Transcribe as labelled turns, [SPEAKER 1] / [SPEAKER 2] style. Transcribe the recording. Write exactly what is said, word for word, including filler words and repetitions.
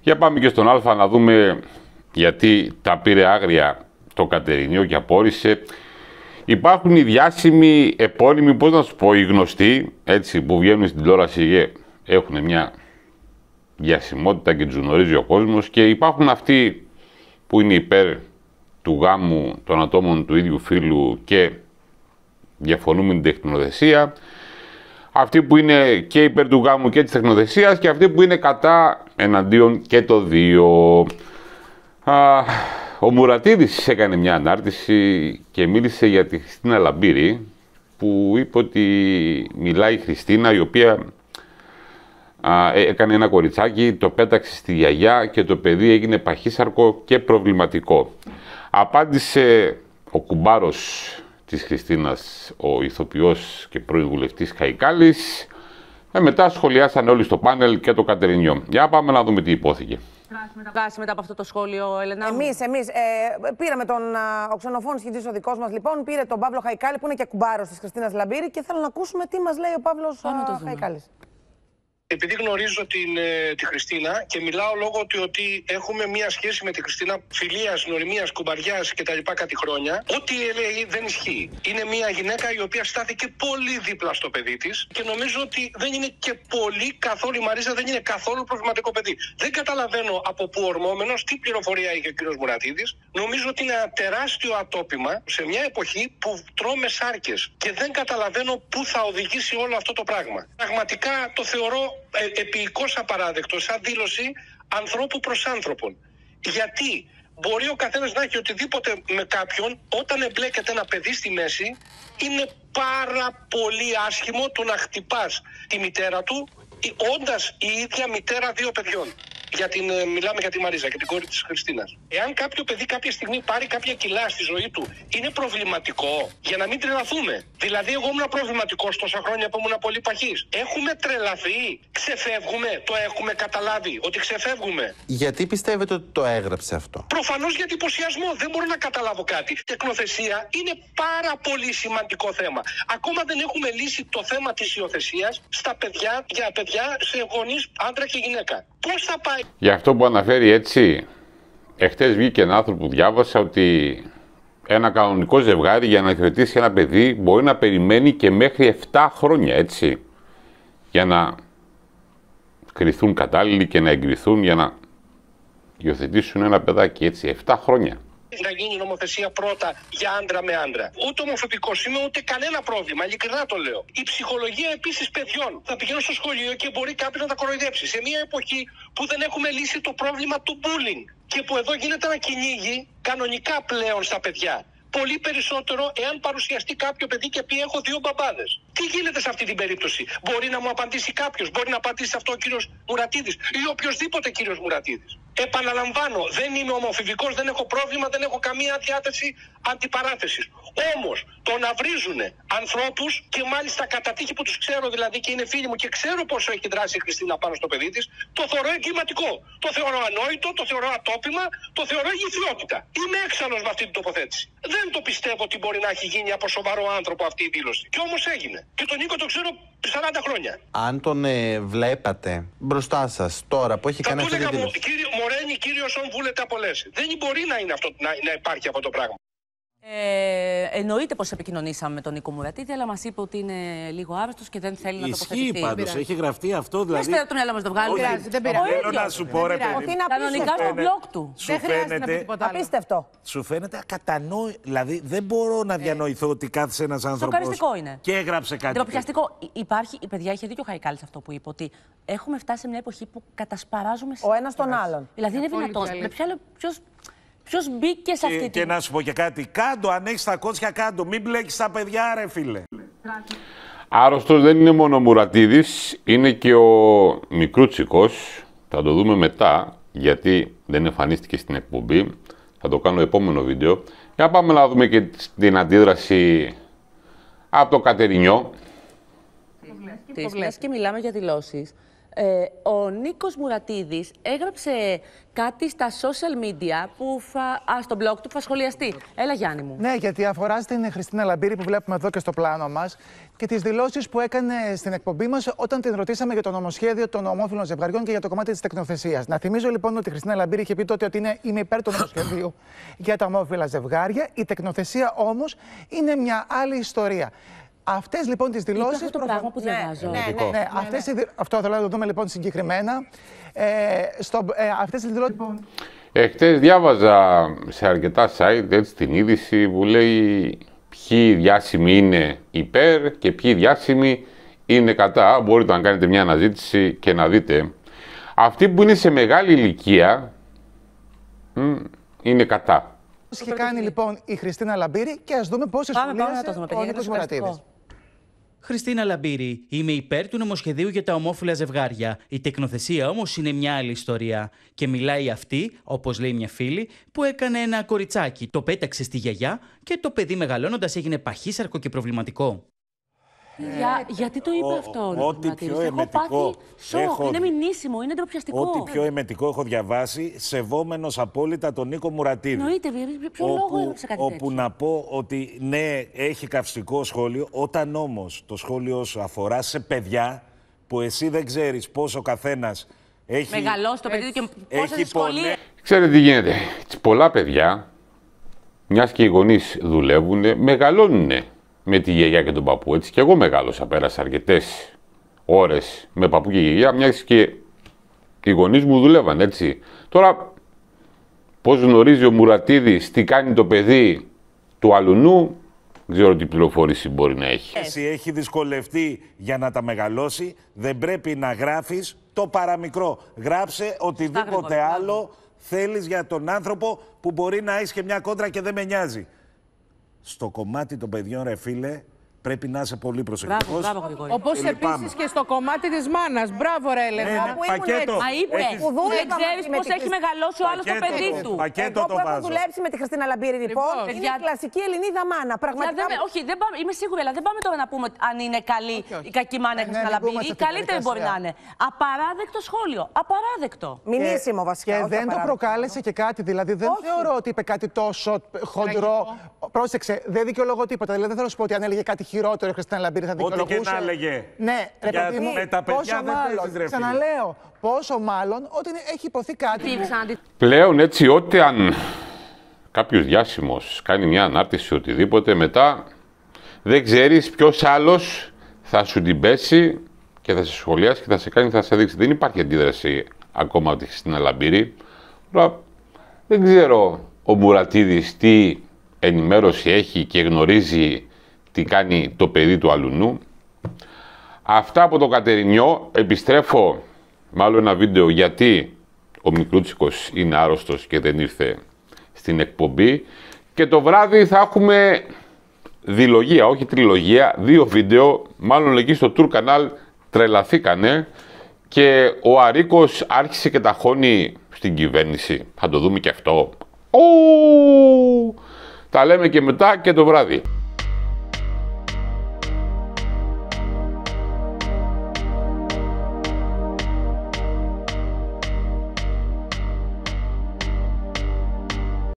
[SPEAKER 1] Για πάμε και στον Α να δούμε γιατί τα πήρε άγρια το Κατερινιό και απόρρισε. Υπάρχουν οι διάσημοι επώνυμοι, πώς να σου πω, οι γνωστοί, έτσι, που βγαίνουν στην τηλεόραση και έχουν μια διασημότητα και τους γνωρίζει ο κόσμος, και υπάρχουν αυτοί που είναι υπέρ του γάμου των ατόμων του ίδιου φύλου και διαφωνούν με την τεχνοθεσία, αυτοί που είναι και υπέρ του γάμου και της τεχνοθεσίας και αυτοί που είναι κατά, εναντίον και το δύο. Α, ο Μουρατίδης έκανε μια ανάρτηση και μίλησε για τη Χριστίνα Λαμπύρη, που είπε ότι μιλάει η Χριστίνα, η οποία α, έκανε ένα κοριτσάκι, το πέταξε στη γιαγιά και το παιδί έγινε παχύσαρκο και προβληματικό. Απάντησε ο κουμπάρος της Χριστίνας, ο ηθοποιός και πρώην βουλευτής Χαϊκάλης. Ε, μετά σχολιάσαν όλοι στο πάνελ και το Κατερινιό. Για πάμε να δούμε τι υπόθηκε.
[SPEAKER 2] Δράση μετά από αυτό το σχόλιο, Ελένα.
[SPEAKER 3] Εμείς, εμείς, ε, πήραμε τον α, ο ξενοφώνης σχητής ο δικός μας, λοιπόν, πήρε τον Παύλο Χαϊκάλη, που είναι και κουμπάρος της Χριστίνας Λαμπύρη, και θέλω να ακούσουμε τι μας λέει ο Παύλος Χαϊκάλης.
[SPEAKER 4] Επειδή γνωρίζω την, ε, τη Χριστίνα και μιλάω λόγω του ότι έχουμε μία σχέση με τη Χριστίνα φιλίας, νοημίας, κουμπαριάς κτλ. Κάτι χρόνια, ό,τι λέει δεν ισχύει. Είναι μία γυναίκα η οποία στάθηκε πολύ δίπλα στο παιδί της και νομίζω ότι δεν είναι και πολύ καθόλου, η Μαρίζα δεν είναι καθόλου προβληματικό παιδί. Δεν καταλαβαίνω από πού ορμόμενος, τι πληροφορία είχε ο κ. Μουρατίδης. Νομίζω ότι είναι ένα τεράστιο ατόπιμα σε μια εποχή που τρώμε σάρκες και δεν καταλαβαίνω πού θα οδηγήσει όλο αυτό το πράγμα. Πραγματικά το θεωρώ Ε, επίοικος απαράδεκτο, σαν δήλωση ανθρώπου προς άνθρωπον. Γιατί μπορεί ο καθένας να έχει οτιδήποτε με κάποιον, όταν εμπλέκεται ένα παιδί στη μέση, είναι πάρα πολύ άσχημο το να χτυπάς τη μητέρα του, όντας η ίδια μητέρα δύο παιδιών. Για την, μιλάμε για τη Μαρίζα και την κόρη της Χριστίνας. Εάν κάποιο παιδί κάποια στιγμή πάρει κάποια κιλά στη ζωή του, είναι προβληματικό, για να μην τρελαθούμε. Δηλαδή, εγώ ήμουν προβληματικός τόσα χρόνια που ήμουν πολύ παχής. Έχουμε τρελαθεί, ξεφεύγουμε, το έχουμε καταλάβει ότι ξεφεύγουμε.
[SPEAKER 5] Γιατί πιστεύετε ότι το έγραψε αυτό?
[SPEAKER 4] Προφανώς για εντυπωσιασμό. Δεν μπορώ να καταλάβω κάτι. Η τεκνοθεσία είναι πάρα πολύ σημαντικό θέμα. Ακόμα δεν έχουμε λύσει το θέμα της υιοθεσίας στα παιδιά, για παιδιά σε γονείς, άντρα και γυναίκα. Πώς θα πάει?
[SPEAKER 1] Για αυτό που αναφέρει έτσι, εχθές βγήκε ένα άνθρωπο που διάβασα ότι ένα κανονικό ζευγάρι για να υιοθετήσει ένα παιδί μπορεί να περιμένει και μέχρι επτά χρόνια, έτσι, για να κριθούν κατάλληλοι και να εγκριθούν για να υιοθετήσουν ένα παιδάκι, έτσι, επτά χρόνια.
[SPEAKER 4] Να γίνει νομοθεσία πρώτα για άντρα με άντρα. Ούτε ομοφοβικός είμαι, ούτε κανένα πρόβλημα. Ειλικρινά το λέω. Η ψυχολογία επίσης παιδιών. Θα πηγαίνω στο σχολείο και μπορεί κάποιος να τα κοροϊδέψει. Σε μια εποχή που δεν έχουμε λύσει το πρόβλημα του bullying και που εδώ γίνεται ένα κυνήγι κανονικά πλέον στα παιδιά. Πολύ περισσότερο εάν παρουσιαστεί κάποιο παιδί και πει: έχω δύο μπαμπάδες. Τι γίνεται σε αυτή την περίπτωση? Μπορεί να μου απαντήσει κάποιος, μπορεί να απαντήσει αυτό ο κύριος Μουρατίδης ή οποιοδήποτε κύριος Μουρατίδης. Επαναλαμβάνω, δεν είμαι ομοφοβικός, δεν έχω πρόβλημα, δεν έχω καμία διάθεση αντιπαράθεσης. Όμως, το να βρίζουν ανθρώπους και μάλιστα κατά τύχη που τους ξέρω δηλαδή και είναι φίλοι μου και ξέρω πόσο έχει δράσει η Χριστίνα πάνω στο παιδί της, το θεωρώ εγκληματικό. Το θεωρώ ανόητο, το θεωρώ ατόπιμα, το θεωρώ ηλιθιότητα. Είμαι έξαλλος με αυτή την τοποθέτηση. Δεν το πιστεύω ότι μπορεί να έχει γίνει από σοβαρό άνθρωπο αυτή η δήλωση. Και όμως έγινε. Και τον Νίκο το ξέρω σαράντα χρόνια.
[SPEAKER 5] Αν τον ε, βλέπατε μπροστά σας τώρα που έχει
[SPEAKER 4] θα
[SPEAKER 5] κάνει αυτή τη δήλωση.
[SPEAKER 4] Κύριο Μορένη, κύριος ον βούλετε απολέσει. Δεν μπορεί να είναι αυτό, να, να υπάρχει αυτό το πράγμα.
[SPEAKER 2] Ε, εννοείται πως επικοινωνήσαμε με τον Νίκο Μουρατίδη, αλλά μας είπε ότι είναι λίγο άρρωστος και δεν θέλει να τοποθετηθεί.
[SPEAKER 6] Ισχύει πάντως, έχει γραφτεί αυτό δηλαδή.
[SPEAKER 2] Δεν το μυαλό μας το βγάλει.
[SPEAKER 6] Δεν πειράζει. Θέλω να σου πω, ρε παιδί.
[SPEAKER 2] Κανονικά στο blog του.
[SPEAKER 3] Δεν χρειάζεται να πει τίποτα άλλο. Απίστευτο.
[SPEAKER 6] Σου φαίνεται ακατανόητο. Δηλαδή δεν μπορώ να διανοηθώ ότι κάθισε ένας άνθρωπος.
[SPEAKER 2] Σοκαριστικό είναι.
[SPEAKER 6] Και έγραψε κάτι.
[SPEAKER 2] Ντροπιαστικό. Υπάρχει, η παιδιά είχε δίκιο ο Χαϊκάλης αυτό που είπε, ότι έχουμε φτάσει σε μια εποχή που κατασπαράζουμε
[SPEAKER 3] ο ένας τον άλλον.
[SPEAKER 2] Δηλαδή είναι δυνατόν. Ποιος μπήκε σε αυτή
[SPEAKER 6] και,
[SPEAKER 2] την...
[SPEAKER 6] Και να σου πω και κάτι, κάντο, αν έχεις τα κότσια κάντο, μην μπλέκεις τα παιδιά ρε φίλε.
[SPEAKER 1] Άρρωστος δεν είναι μόνο ο Μουρατίδης, είναι και ο Μικρούτσικος, θα το δούμε μετά, γιατί δεν εμφανίστηκε στην εκπομπή, θα το κάνω επόμενο βίντεο. Για πάμε να δούμε και την αντίδραση από το Κατερινιό.
[SPEAKER 2] Της, και μιλάμε για δηλώσεις. Ε, ο Νίκος Μουρατίδης έγραψε κάτι στα social media που θα, α, στο blog του που θα σχολιαστεί. Έλα, Γιάννη μου.
[SPEAKER 7] Ναι, γιατί αφορά στην Χριστίνα Λαμπύρη που βλέπουμε εδώ και στο πλάνο μας και τις δηλώσεις που έκανε στην εκπομπή μας όταν την ρωτήσαμε για το νομοσχέδιο των ομόφυλων ζευγαριών και για το κομμάτι της τεκνοθεσίας. Να θυμίζω λοιπόν ότι η Χριστίνα Λαμπύρη είχε πει τότε ότι είναι, είμαι υπέρ του νομοσχεδίου για τα ομόφυλα ζευγάρια. Η τεκνοθεσία όμως είναι μια άλλη ιστορία. Αυτές λοιπόν τις δηλώσεις.
[SPEAKER 2] Αυτό το πράγμα που διαβάζω.
[SPEAKER 3] Ναι, ναι, ναι,
[SPEAKER 7] ναι, αυτές, ναι. Αυτό θέλω να το δούμε λοιπόν συγκεκριμένα. Ε, στο, ε, αυτές τις δηλώσεις. Λοιπόν...
[SPEAKER 1] Ε, χτες διάβαζα σε αρκετά site έτσι, την είδηση που λέει ποιοι διάσημοι είναι υπέρ και ποιοι διάσημοι είναι κατά. Μπορείτε να κάνετε μια αναζήτηση και να δείτε. Αυτοί που είναι σε μεγάλη ηλικία μ, είναι κατά.
[SPEAKER 7] Είχε κάνει λοιπόν η Χριστίνα Λαμπύρη και ας δούμε πώς σχολίασε ο Νίκος Μουρατίδης.
[SPEAKER 8] Χριστίνα Λαμπύρη, είμαι υπέρ του νομοσχεδίου για τα ομόφυλα ζευγάρια. Η τεκνοθεσία όμως είναι μια άλλη ιστορία. Και μιλάει αυτή, όπως λέει μια φίλη, που έκανε ένα κοριτσάκι. Το πέταξε στη γιαγιά και το παιδί μεγαλώνοντας έγινε παχύσαρκο και προβληματικό.
[SPEAKER 2] Για, γιατί το είπε
[SPEAKER 6] ο,
[SPEAKER 2] αυτό,
[SPEAKER 6] ο, Ό,τι πιο εμετικό.
[SPEAKER 2] Έχω πάθει σοκ,
[SPEAKER 6] έχω,
[SPEAKER 2] είναι μηνύσιμο, είναι ντροπιαστικό.
[SPEAKER 6] Ό,τι πιο εμετικό έχω διαβάσει, σεβόμενος απόλυτα τον Νίκο Μουρατίδη.
[SPEAKER 2] Εννοείται, ποιο λόγο έγραψε κάτι τέτοιο.
[SPEAKER 6] Όπου να πω ότι ναι, έχει καυστικό σχόλιο, όταν όμως το σχόλιο σου αφορά σε παιδιά που εσύ δεν ξέρεις πόσο ο καθένας έχει.
[SPEAKER 2] Μεγαλώσει το παιδί του και πόσες δυσκολίες.
[SPEAKER 1] Ξέρετε τι γίνεται. Πολλά παιδιά, μιας και οι γονείς δουλεύουν, μεγαλώνουν με τη γιαγιά και τον παππού. Έτσι και εγώ μεγάλωσα, πέρασα αρκετές ώρες με παππού και γιαγιά, μιας και οι γονείς μου δουλεύαν, έτσι. Τώρα, πώς γνωρίζει ο Μουρατίδης τι κάνει το παιδί του αλουνού, δεν ξέρω τι πληροφόρηση μπορεί να έχει.
[SPEAKER 6] Εσύ έχει δυσκολευτεί για να τα μεγαλώσει, δεν πρέπει να γράφεις το παραμικρό. Γράψε οτιδήποτε άλλο θέλεις για τον άνθρωπο που μπορεί να έχει και μια κόντρα και δεν με νοιάζει. Στο κομμάτι των παιδιών, ρε φίλε, πρέπει να είσαι πολύ προσεκτικός.
[SPEAKER 9] Όπως επίσης και στο κομμάτι της μάνας. Μπράβο, ρε Έλενα.
[SPEAKER 6] Ναι, ναι, πακέτο.
[SPEAKER 2] Μα είπε,
[SPEAKER 6] Έχεις...
[SPEAKER 2] δεν ξέρεις πώς έχει μεγαλώσει ο άλλος το παιδί του.
[SPEAKER 6] Πακέτο
[SPEAKER 3] Εγώ
[SPEAKER 6] το
[SPEAKER 3] που έχω
[SPEAKER 6] βάζω.
[SPEAKER 3] δουλέψει με τη Χριστίνα Λαμπύρη, λοιπόν,
[SPEAKER 2] Λοιπόν,
[SPEAKER 3] είναι
[SPEAKER 2] για...
[SPEAKER 3] κλασική Ελληνίδα μάνα. Πραγματικά.
[SPEAKER 2] Δεν, όχι, δεν πάμε, είμαι σίγουρη, αλλά δεν πάμε τώρα να πούμε αν είναι καλή
[SPEAKER 7] όχι, όχι.
[SPEAKER 2] η κακή μάνα η Χριστίνα Λαμπύρη. Η καλύτερη μπορεί να είναι. Απαράδεκτο σχόλιο. Απαράδεκτο.
[SPEAKER 3] Μηνύσιμο βασικά.
[SPEAKER 7] Και δεν το προκάλεσε και κάτι, δηλαδή δεν θεωρώ ότι είπε κάτι τόσο χοντρό. Πρόσεξε, δεν δικαιολογώ τίποτα. Δηλαδή δεν θέλω να σου πω ότι αν έλεγε κάτι χειρότερο η Χριστίνα Λαμπύρη θα δικαιολογούσε.
[SPEAKER 6] Ό,τι και να έλεγε.
[SPEAKER 7] Ναι, ρε παιδί μου,
[SPEAKER 6] με τα παιδιά
[SPEAKER 7] πόσο
[SPEAKER 6] δεν
[SPEAKER 7] μάλλον,
[SPEAKER 6] παίζεις, ρε φίλε.
[SPEAKER 7] ξαναλέω, πόσο μάλλον ότι έχει υποθεί κάτι.
[SPEAKER 1] Πλέον έτσι, ό,τι αν κάποιος διάσημος κάνει μια ανάρτηση οτιδήποτε, μετά δεν ξέρεις ποιος άλλος θα σου την πέσει και θα σε σχολιάσει και θα σε κάνει, θα σε δείξει. Δεν υπάρχει αντίδραση ακόμα από τη Χριστίνα Λαμπύρη. Τώρα, δεν ξέρω ο Μουρατίδης τι ενημέρωση έχει και γνωρίζει τι κάνει το παιδί του αλουνού. Αυτά από το Κατερινιό. Επιστρέφω με άλλο ένα βίντεο γιατί ο Μικρούτσικος είναι άρρωστος και δεν ήρθε στην εκπομπή. Και το βράδυ θα έχουμε διλογία, όχι τριλογία, δύο βίντεο. Μάλλον εκεί στο Tour Canal τρελαθήκανε και ο Αρίκος άρχισε και ταχώνει στην κυβέρνηση. Θα το δούμε και αυτό. Ου! Τα λέμε και μετά και το βράδυ.